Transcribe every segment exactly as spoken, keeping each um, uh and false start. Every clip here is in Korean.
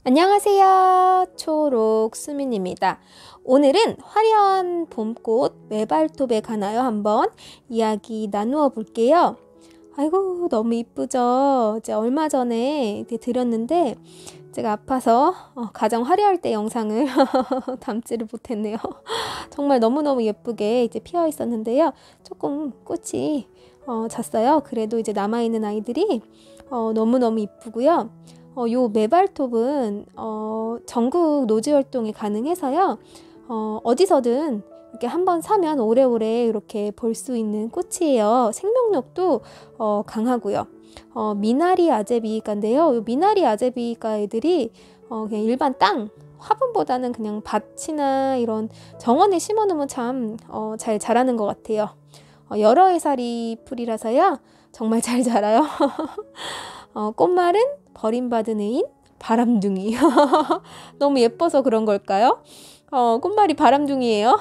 안녕하세요. 초록 수민입니다. 오늘은 화려한 봄꽃 메발톱에 관하여 한번 이야기 나누어 볼게요. 아이고 너무 이쁘죠? 이제 얼마 전에 이제 드렸는데 제가 아파서 어, 가장 화려할 때 영상을 담지를 못했네요. 정말 너무너무 예쁘게 이제 피어 있었는데요. 조금 꽃이 어, 졌어요. 그래도 이제 남아있는 아이들이 어, 너무너무 이쁘고요. 어, 요 메발톱은 어, 전국 노지 활동이 가능해서요. 어, 어디서든 이렇게 한번 사면 오래오래 이렇게 볼 수 있는 꽃이에요. 생명력도 어, 강하고요. 어, 미나리 아제비가인데요. 요 미나리 아제비가 애들이 어, 그냥 일반 땅 화분보다는 그냥 밭이나 이런 정원에 심어 놓으면 참 어, 잘 자라는 것 같아요. 어, 여러 해살이 풀이라서요. 정말 잘 자라요. 어, 꽃말은 버림받은 애인 바람둥이. 너무 예뻐서 그런 걸까요? 어, 꽃말이 바람둥이에요.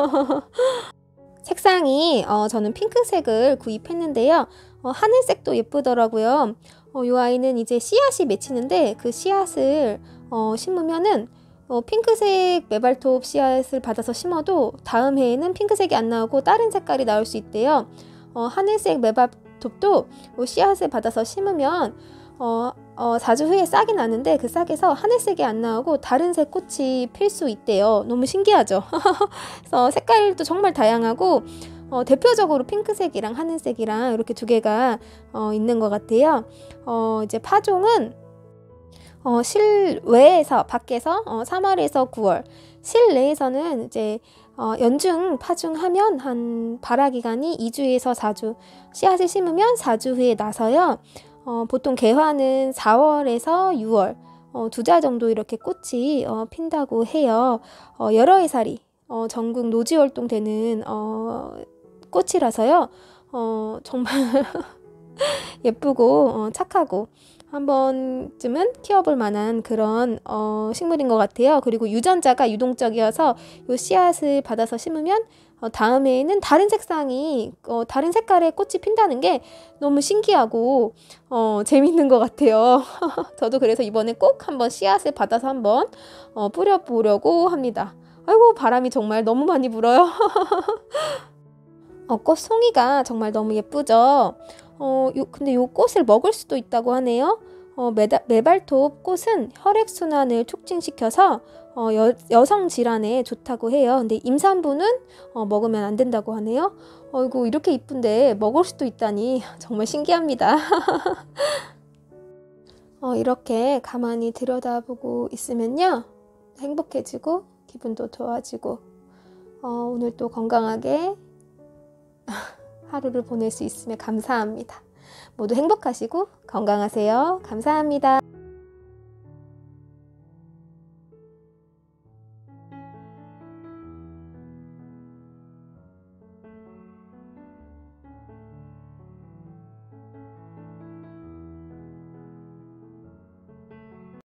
색상이 어, 저는 핑크색을 구입했는데요. 어, 하늘색도 예쁘더라고요. 어, 이 아이는 이제 씨앗이 맺히는데 그 씨앗을 어, 심으면은 어, 핑크색 메발톱 씨앗을 받아서 심어도 다음 해에는 핑크색이 안 나오고 다른 색깔이 나올 수 있대요. 어, 하늘색 메발톱도 어, 씨앗을 받아서 심으면 어, 어, 사 주 후에 싹이 나는데 그 싹에서 하늘색이 안 나오고 다른 색 꽃이 필 수 있대요. 너무 신기하죠? 그래서 색깔도 정말 다양하고 어, 대표적으로 핑크색이랑 하늘색이랑 이렇게 두 개가 어, 있는 것 같아요. 어, 이제 파종은 어, 실외에서 밖에서 어, 삼월에서 구월, 실내에서는 이제 어, 연중 파종하면 한 발화 기간이 이 주에서 사 주, 씨앗을 심으면 사 주 후에 나서요. 어, 보통 개화는 사월에서 유월 어, 두 달 정도 이렇게 꽃이 어, 핀다고 해요. 어, 여러 해살이 어, 전국 노지 활동되는 어, 꽃이라서요. 어, 정말 예쁘고 어, 착하고 한 번쯤은 키워볼 만한 그런 어, 식물인 것 같아요. 그리고 유전자가 유동적이어서 요 씨앗을 받아서 심으면 어, 다음 해에는 다른 색상이 어, 다른 색깔의 꽃이 핀다는 게 너무 신기하고 어, 재밌는 것 같아요. 저도 그래서 이번에 꼭 한번 씨앗을 받아서 한번 어, 뿌려보려고 합니다. 아이고 바람이 정말 너무 많이 불어요. 어, 꽃 송이가 정말 너무 예쁘죠. 어, 요, 근데 요 꽃을 먹을 수도 있다고 하네요. 어, 메다, 메발톱 꽃은 혈액순환을 촉진시켜서 어, 여, 여성 질환에 좋다고 해요. 근데 임산부는 어, 먹으면 안 된다고 하네요. 어이구 이렇게 이쁜데 먹을 수도 있다니 정말 신기합니다. 어, 이렇게 가만히 들여다보고 있으면요. 행복해지고 기분도 좋아지고 어, 오늘 또 건강하게 하루를 보낼 수 있으면 감사합니다. 모두 행복하시고 건강하세요. 감사합니다.